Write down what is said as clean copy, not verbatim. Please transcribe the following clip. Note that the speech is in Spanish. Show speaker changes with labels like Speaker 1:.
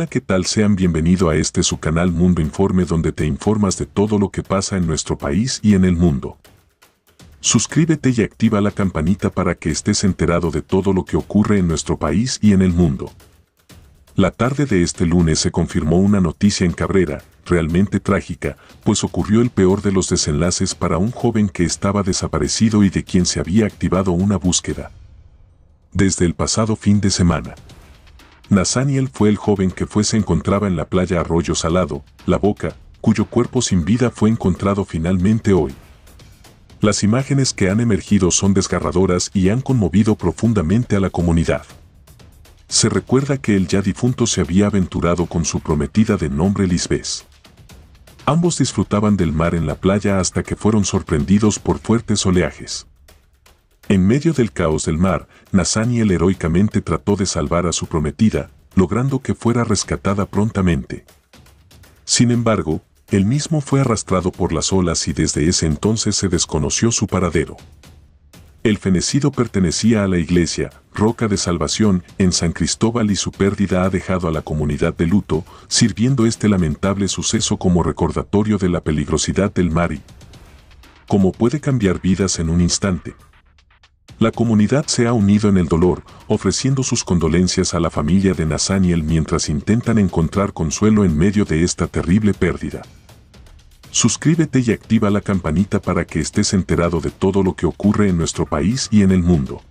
Speaker 1: ¿qué tal? Sean bienvenido a este su canal Mundo Informe, donde te informas de todo lo que pasa en nuestro país y en el mundo. Suscríbete y activa la campanita para que estés enterado de todo lo que ocurre en nuestro país y en el mundo. La tarde de este lunes se confirmó una noticia en Cabrera, realmente trágica, pues ocurrió el peor de los desenlaces para un joven que estaba desaparecido y de quien se había activado una búsqueda desde el pasado fin de semana. Nathaniel fue el joven que se encontraba en la playa Arroyo Salado, La Boca, cuyo cuerpo sin vida fue encontrado finalmente hoy. Las imágenes que han emergido son desgarradoras y han conmovido profundamente a la comunidad. Se recuerda que el ya difunto se había aventurado con su prometida de nombre Lisbeth. Ambos disfrutaban del mar en la playa hasta que fueron sorprendidos por fuertes oleajes. En medio del caos del mar, Nathaniel heroicamente trató de salvar a su prometida, logrando que fuera rescatada prontamente. Sin embargo, él mismo fue arrastrado por las olas y desde ese entonces se desconoció su paradero. El fenecido pertenecía a la iglesia Roca de Salvación en San Cristóbal y su pérdida ha dejado a la comunidad de luto, sirviendo este lamentable suceso como recordatorio de la peligrosidad del mar y cómo puede cambiar vidas en un instante. La comunidad se ha unido en el dolor, ofreciendo sus condolencias a la familia de Nathaniel mientras intentan encontrar consuelo en medio de esta terrible pérdida. Suscríbete y activa la campanita para que estés enterado de todo lo que ocurre en nuestro país y en el mundo.